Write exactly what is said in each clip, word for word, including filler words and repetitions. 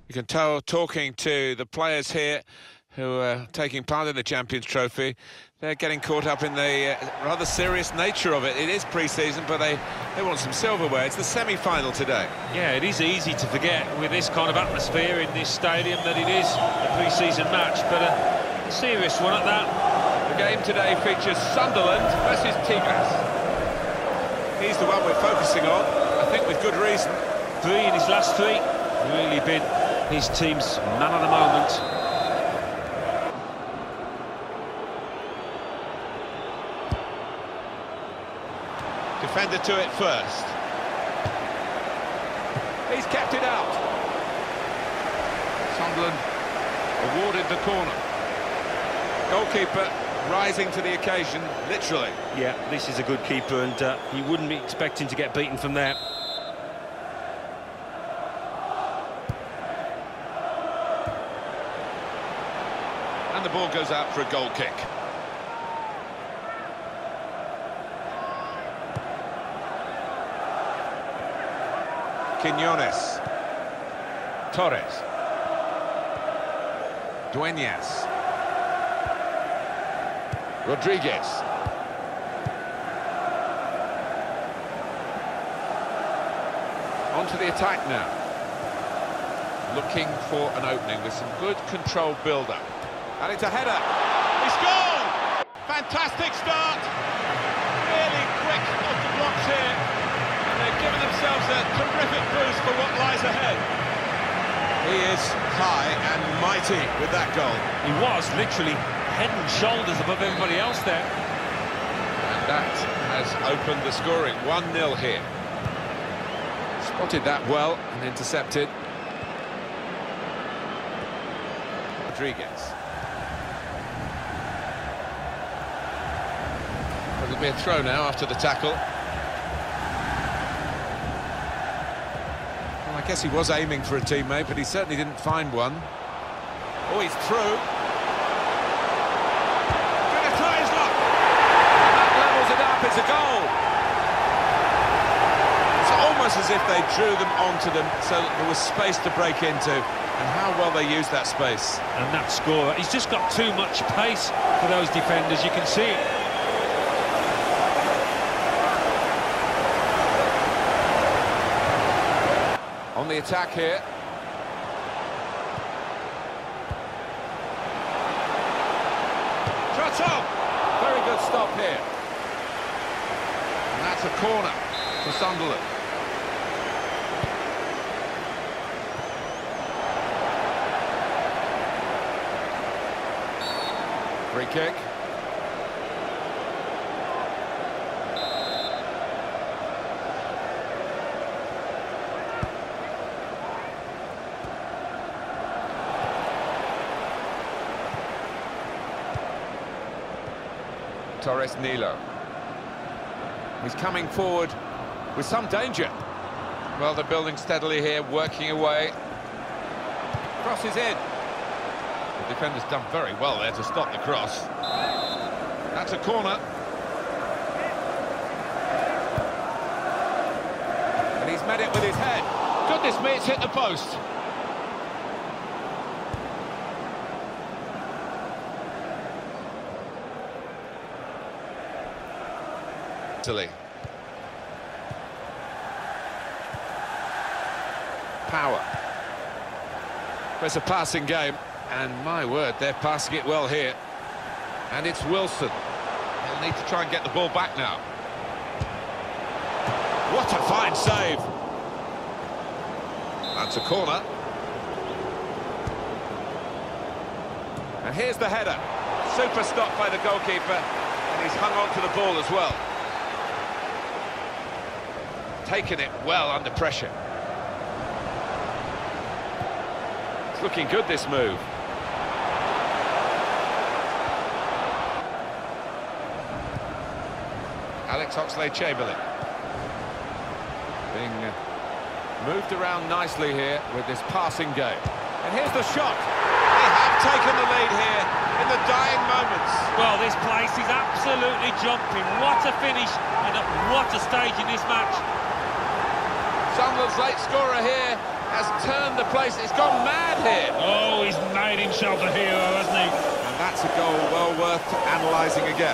You can tell, talking to the players here who are taking part in the Champions Trophy, they're getting caught up in the uh, rather serious nature of it. It is pre-season, but they, they want some silverware. It's the semi-final today. Yeah, it is easy to forget with this kind of atmosphere in this stadium that it is a pre-season match, but a, a serious one at that. The game today features Sunderland versus Tigres. He's the one we're focusing on, I think with good reason. Three in his last three, really been his team's man of the moment. Defender to it first. He's kept it out. Sunderland awarded the corner. Goalkeeper rising to the occasion, literally. Yeah, this is a good keeper, and uh, he wouldn't be expecting to get beaten from there. And the ball goes out for a goal kick. Quiñones. Torres. Dueñas. Rodriguez. On to the attack now. Looking for an opening with some good controlled build-up. And it's a header. He scored! Fantastic start. Really quick off the blocks here. And they've given themselves a terrific boost for what lies ahead. He is high and mighty with that goal. He was literally head and shoulders above everybody else there. And that has opened the scoring. one nil here. Spotted that well and intercepted. Rodriguez. It'll be a throw now after the tackle. Well, I guess he was aiming for a teammate, but he certainly didn't find one. Oh, he's through. Gonna try his luck. That levels it up, it's a goal. It's almost as if they drew them onto them so that there was space to break into, and how well they used that space. And that scorer, he's just got too much pace for those defenders, you can see it. On the attack here. Shot on! Very good stop here. And that's a corner for Sunderland. Free kick. Torres Nilo. He's coming forward with some danger. Well, they're building steadily here, working away. Crosses in. The defender's done very well there to stop the cross. That's a corner. And he's met it with his head. Goodness me, it's hit the post. Italy. Power. It's a passing game, and my word, they're passing it well here. And it's Wilson. He'll need to try and get the ball back now. What a fine save. That's a corner. And here's the header. Super stop by the goalkeeper, and he's hung on to the ball as well. Taken it well under pressure. It's looking good, this move. Alex Oxlade-Chamberlain being uh, moved around nicely here with this passing game. And here's the shot. They have taken the lead here in the dying moments. Well, this place is absolutely jumping. What a finish and at what a stage in this match. Sunderland's late scorer here has turned the place. It's gone mad here. Oh, he's made himself a hero, hasn't he? And that's a goal well worth analysing again.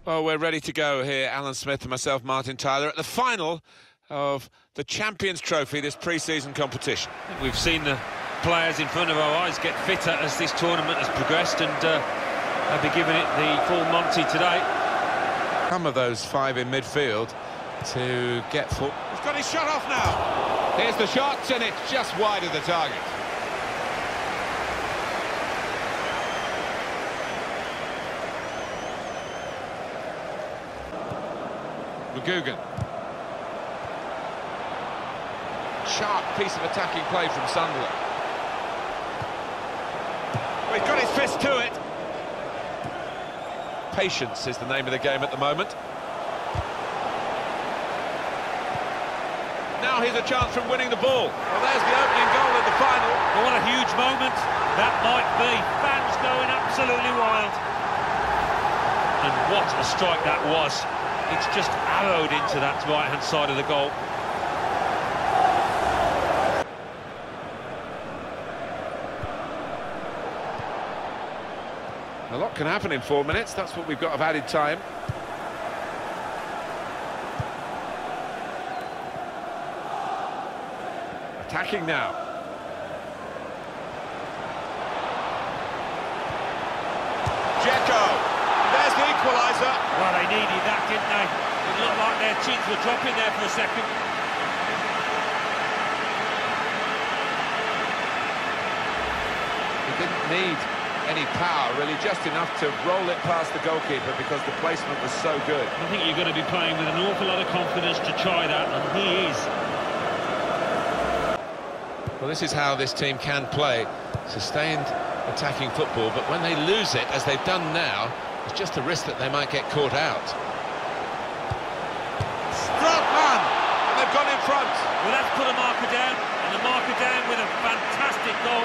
Well, we're ready to go here, Alan Smith and myself, Martin Tyler, at the final of the Champions Trophy, this pre-season competition. We've seen the players in front of our eyes get fitter as this tournament has progressed, and uh, they'll be giving it the full Monty today. Some of those five in midfield to get full. He's got his shot off now. Here's the shot, and it's just wide of the target. McGugan. Sharp piece of attacking play from Sunderland. Well, he's got his fist to it. Patience is the name of the game at the moment. Now here's a chance from winning the ball. Well, there's the opening goal in the final. Well, what a huge moment that might be. Fans going absolutely wild. And what a strike that was. It's just arrowed into that right-hand side of the goal. A lot can happen in four minutes. That's what we've got of added time. Attacking now. Dzeko. There's the equaliser. Well, they needed that, didn't they? It looked like their chins were dropping there for a second. He didn't need any power, really, just enough to roll it past the goalkeeper because the placement was so good. I think you're going to be playing with an awful lot of confidence to try that, and he is. Well, this is how this team can play. Sustained attacking football, but when they lose it, as they've done now, it's just a risk that they might get caught out. Strootman! And they've gone in front. Well, that's put a marker down, and a marker down with a fantastic goal.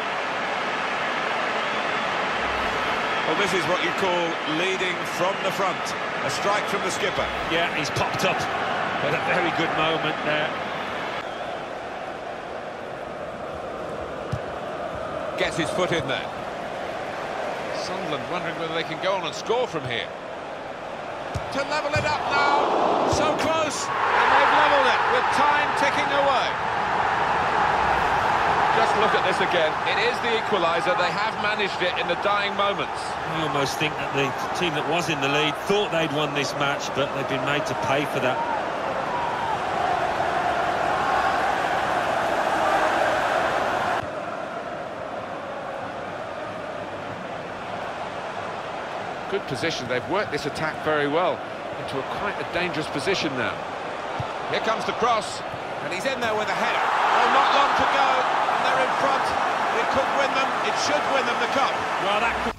Well, this is what you call leading from the front. A strike from the skipper. Yeah, he's popped up at a very good moment there. Gets his foot in there. Sunderland wondering whether they can go on and score from here. To level it up now. So close. And they've levelled it with time ticking away. Just look at this again. It is the equaliser. They have managed it in the dying moments. You almost think that the team that was in the lead thought they'd won this match, but they've been made to pay for that. Good position. They've worked this attack very well into a quite a dangerous position now. Here comes the cross, and he's in there with a header. Oh, not long to go, and they're in front. It could win them. It should win them the cup. Well, that could...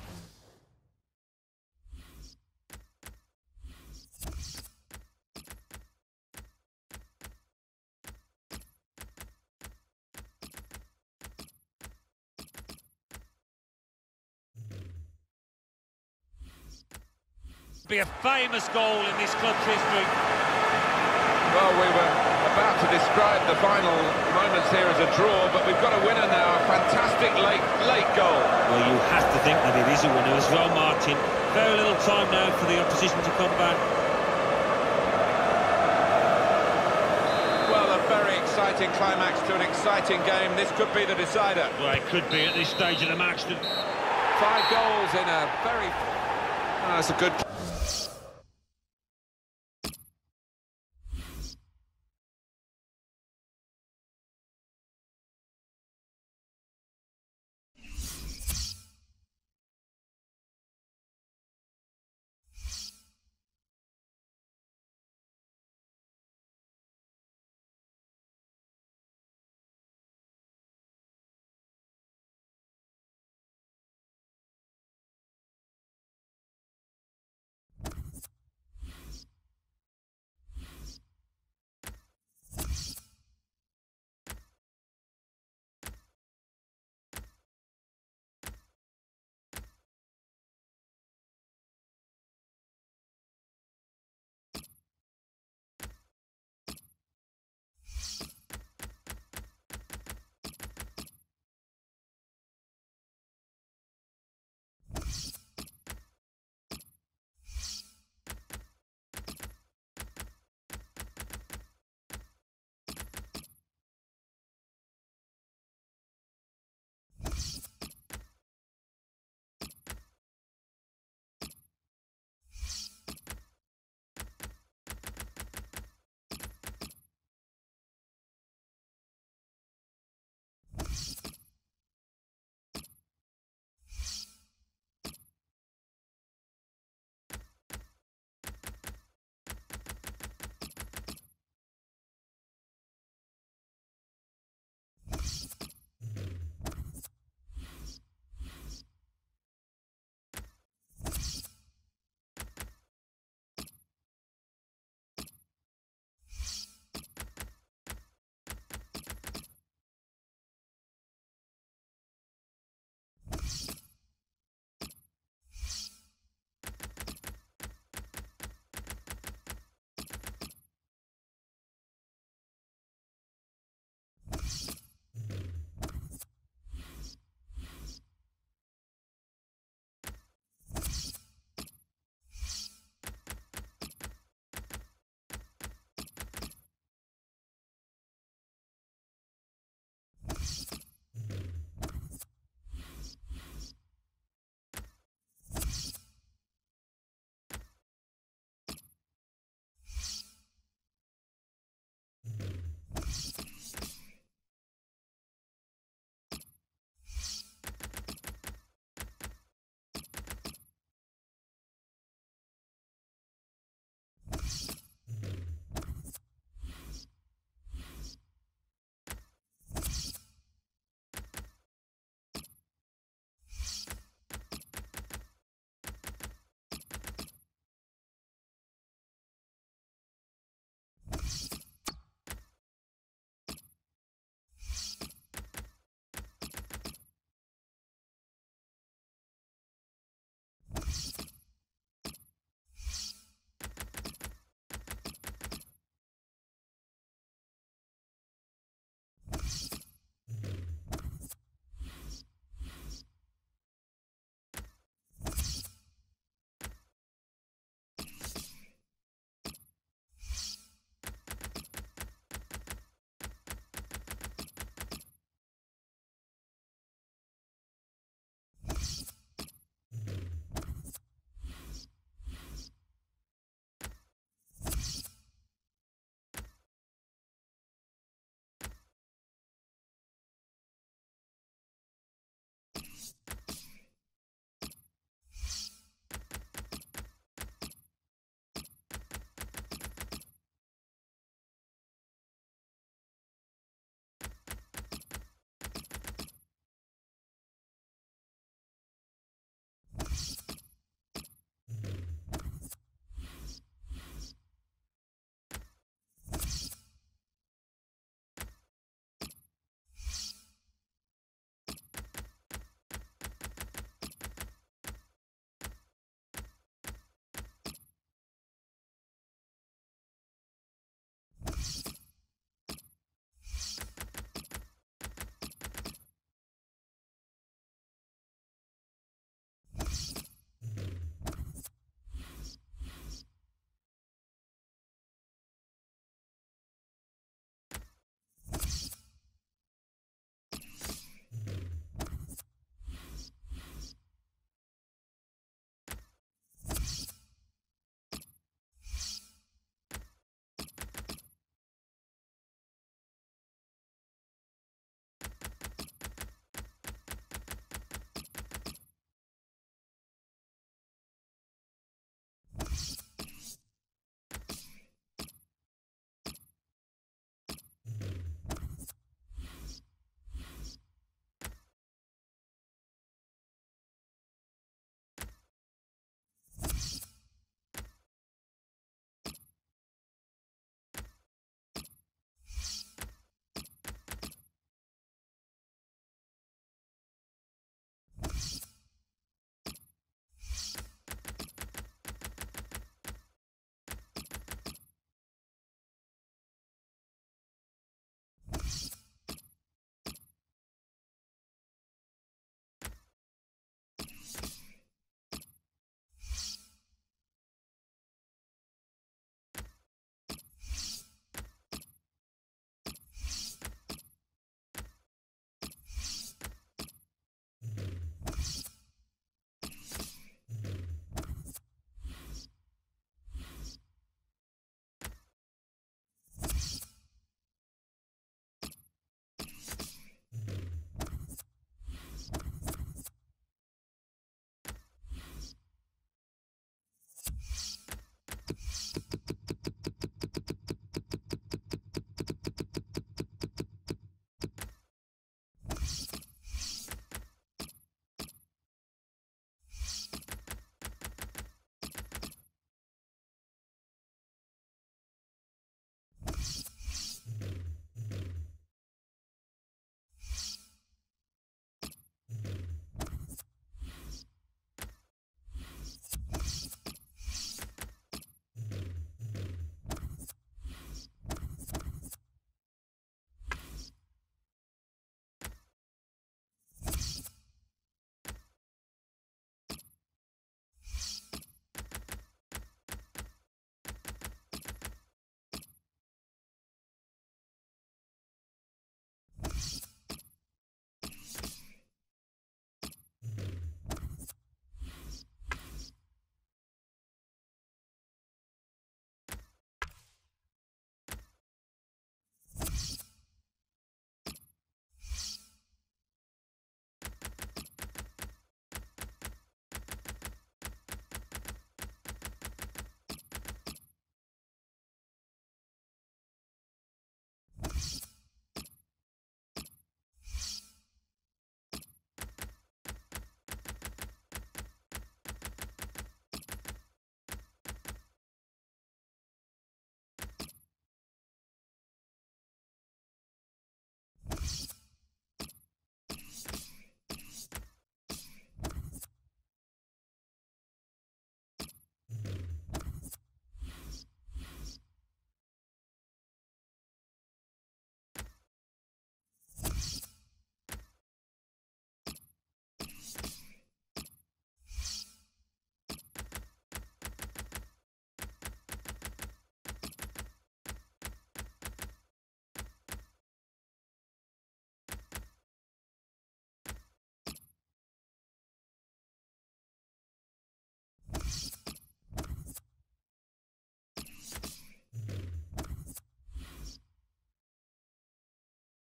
be a famous goal in this club's history. Well, we were about to describe the final moments here as a draw, but we've got a winner now, a fantastic late, late goal. Well, you have to think that it is a winner as well, Martin. Very little time now for the opposition to come back. Well, a very exciting climax to an exciting game. This could be the decider. Well, it could be at this stage of the match. Five goals in a very... Oh, that's a good...